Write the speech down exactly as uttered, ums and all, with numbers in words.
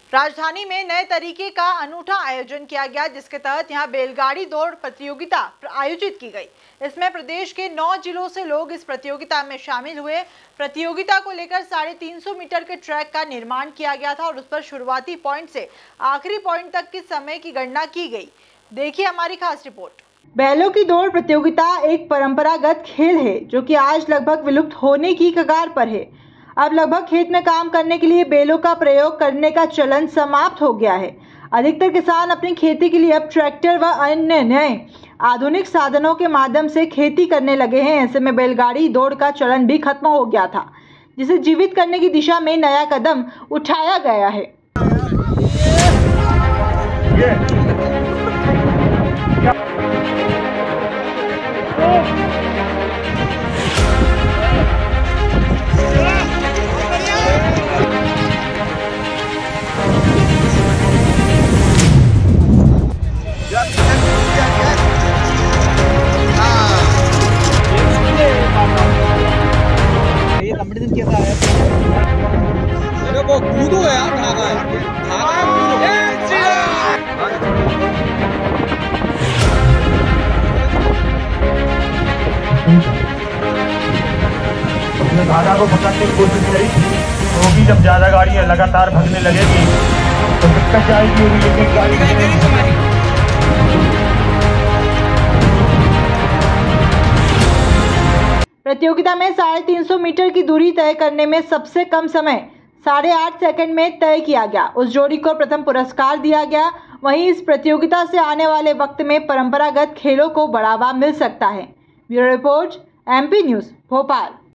राजधानी में नए तरीके का अनूठा आयोजन किया गया, जिसके तहत यहां बैलगाड़ी दौड़ प्रतियोगिता आयोजित की गई। इसमें प्रदेश के नौ जिलों से लोग इस प्रतियोगिता में शामिल हुए। प्रतियोगिता को लेकर साढ़े तीन सौ मीटर के ट्रैक का निर्माण किया गया था और उस पर शुरुआती पॉइंट से आखिरी पॉइंट तक के समय की गणना की गई। देखिए हमारी खास रिपोर्ट। बैलों की दौड़ प्रतियोगिता एक परंपरागत खेल है जो कि आज लगभग विलुप्त होने की कगार पर है। अब लगभग खेत में काम करने के लिए बैलों का प्रयोग करने का चलन समाप्त हो गया है। अधिकतर किसान अपनी खेती के लिए अब ट्रैक्टर व अन्य नए आधुनिक साधनों के माध्यम से खेती करने लगे हैं। ऐसे में बैलगाड़ी दौड़ का चलन भी खत्म हो गया था, जिसे जीवित करने की दिशा में नया कदम उठाया गया है। कंपटीशन कैसा है? अरे वो कूदो है यार, धागा है धागा है उसने धागा को पकड़ने की कोशिश करी, वो भी जब ज्यादा गाड़ियां लगातार भगने लगेगी तो दिक्कत जाएगी। एक एक गाड़ी प्रतियोगिता में साढ़े तीन सौ मीटर की दूरी तय करने में सबसे कम समय साढ़े आठ सेकंड में तय किया गया। उस जोड़ी को प्रथम पुरस्कार दिया गया। वहीं इस प्रतियोगिता से आने वाले वक्त में परंपरागत खेलों को बढ़ावा मिल सकता है। Bureau report, MP news, Bhopal.